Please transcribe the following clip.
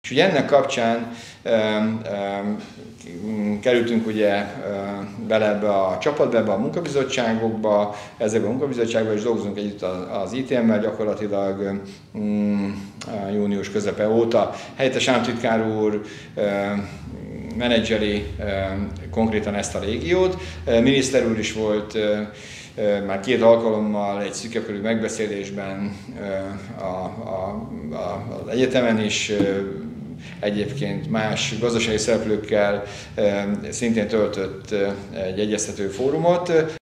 És ugye ennek kapcsán kerültünk ugye bele ebbe a csapatba, ebbe a munkabizottságokba, ezekben a munkabizottságban is dolgozunk együtt az ITM-mel gyakorlatilag június közepe óta. Helyettes államtitkár úr menedzseri konkrétan ezt a régiót. Miniszter úr is volt már 2 alkalommal egy szűkebb megbeszélésben az egyetemen is, egyébként más gazdasági szereplőkkel szintén töltött egy egyeztető fórumot.